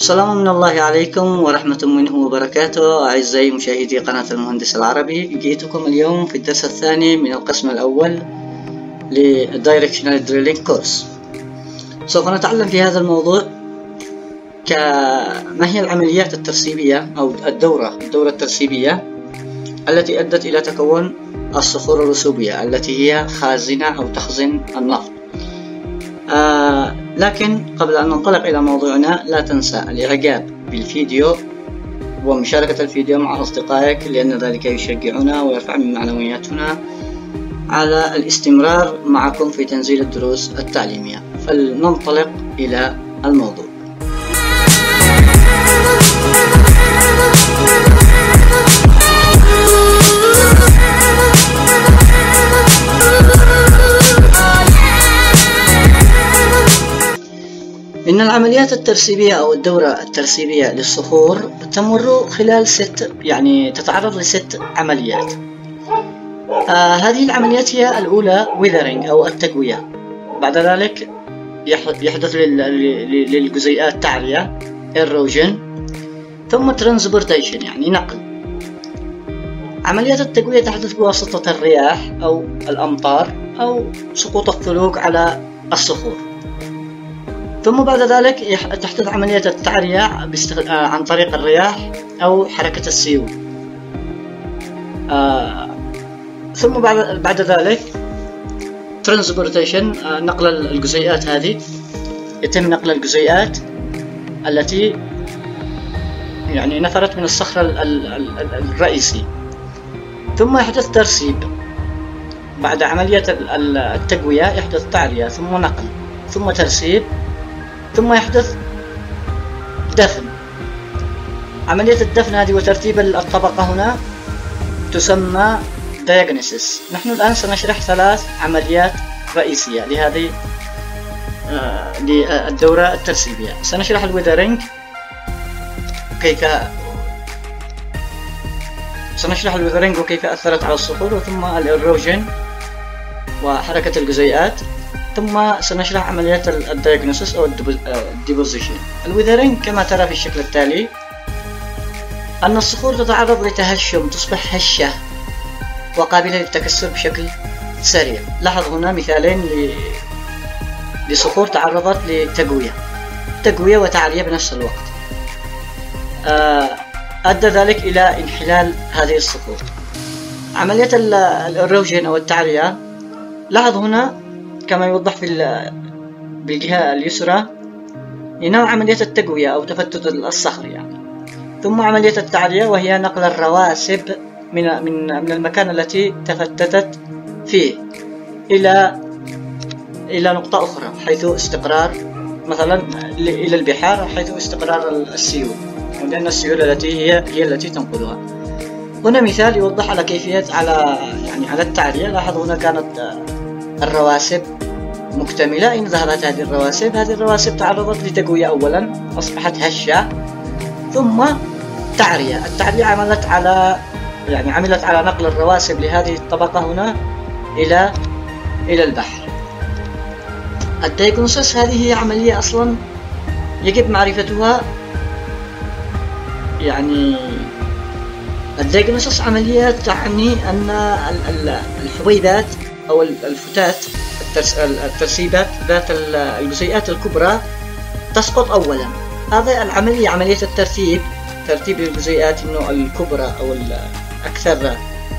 سلام من الله عليكم ورحمة منه وبركاته. أعزائي مشاهدي قناة المهندس العربي، جئتكم اليوم في الدرس الثاني من القسم الأول للدايركشنال دريلينج كورس. سوف نتعلم في هذا الموضوع ما هي العمليات الترسيبية أو الدورة الترسيبية التي أدت إلى تكون الصخور الرسوبية التي هي خازنة أو تخزن النفط. لكن قبل أن ننطلق إلى موضوعنا لا تنسى الإعجاب بالفيديو ومشاركة الفيديو مع أصدقائك، لأن ذلك يشجعنا ويرفع من معنوياتنا على الاستمرار معكم في تنزيل الدروس التعليمية. فلننطلق إلى الموضوع. إن العمليات الترسيبية أو الدورة الترسيبية للصخور تمر خلال تتعرض لست عمليات. هذه العمليات هي الأولى weathering أو التقوية، بعد ذلك يحدث للجزيئات تعرية erosion، ثم transportation يعني نقل. عمليات التقوية تحدث بواسطة الرياح أو الأمطار أو سقوط الثلوج على الصخور، ثم بعد ذلك تحدث عملية التعرية عن طريق الرياح أو حركة السيول. ثم بعد ذلك transportation، نقل الجزيئات. هذه يتم نقل الجزيئات التي نفرت من الصخر الرئيسي، ثم يحدث ترسيب. بعد عملية التقوية يحدث تعرية ثم نقل ثم ترسيب ثم يحدث دفن. عملية الدفن هذه وترتيب الطبقة هنا تسمى diagnosis. نحن الآن سنشرح 3 عمليات رئيسية لهذه للدورة الترسيبية. سنشرح الويذرينج وكيف أثرت على الصخور، ثم الإيروجين وحركة الجزيئات، ثم سنشرح عمليات الدياجنوسيس أو الديبوزيشن. الويذرينج كما ترى في الشكل التالي أن الصخور تتعرض لتهشم، تصبح هشة وقابلة للتكسر بشكل سريع. لاحظ هنا مثالين لصخور تعرضت لتقوية وتعرية بنفس الوقت، أدى ذلك إلى انحلال هذه الصخور. عملية الإيروجين أو التعرية، لاحظ هنا كما يوضح بالجهة اليسرى إنه عملية التقوية أو تفتت الصخر ثم عملية التعرية وهي نقل الرواسب من المكان التي تفتتت فيه إلى نقطة أخرى، حيث استقرار مثلا إلى البحار، حيث استقرار السيول، لأن السيول هي التي تنقلها. هنا مثال يوضح على كيفية على التعرية. لاحظ هنا كانت الرواسب مكتملة. إن ذهبت هذه الرواسب تعرضت لتقوية أولا، أصبحت هشة، ثم تعرية. التعرية عملت على نقل الرواسب لهذه الطبقة هنا إلى البحر. الدياجنوسيس هذه هي عملية أصلا يجب معرفتها. الدياجنوسيس عملية تعني أن الحبيبات أو الفتات الترسيبات ذات الجزيئات الكبرى تسقط أولا. هذا العملية عملية ترتيب الجزيئات إنه الكبرى أو الأكثر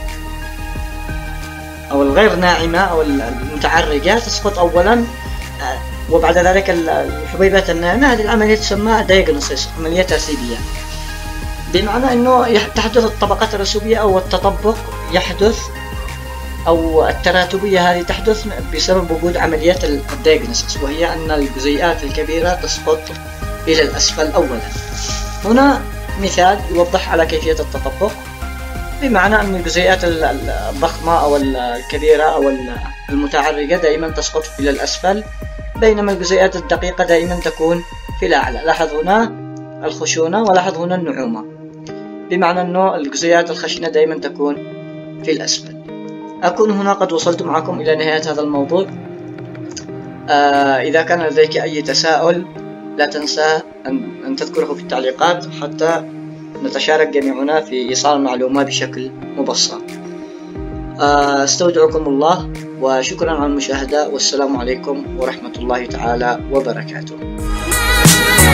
أو الغير ناعمة أو المتعرجة تسقط أولا، وبعد ذلك الحبيبات الناعمة. هذه العملية تسمى دايجنوسيس، عملية ترسيبية، بمعنى أنه تحدث الطبقات الرسوبية أو التطبق يحدث، أو التراتبية هذه تحدث بسبب وجود عملية الدايجنوسيس، وهي أن الجزيئات الكبيرة تسقط إلى الأسفل أولا. هنا مثال يوضح على كيفية التطبق، بمعنى أن الجزيئات الضخمة أو الكبيرة أو المتعرجة دائما تسقط إلى الأسفل، بينما الجزيئات الدقيقة دائما تكون في الأعلى. لاحظ هنا الخشونة ولاحظ هنا النعومة، بمعنى أن الجزيئات الخشنة دائما تكون في الأسفل. أكون هنا قد وصلت معكم إلى نهاية هذا الموضوع. إذا كان لديك أي تساؤل لا تنسى أن تذكره في التعليقات حتى نتشارك جميعنا في إيصال المعلومات بشكل مبسط. استودعكم الله وشكرا على المشاهدة، والسلام عليكم ورحمة الله تعالى وبركاته.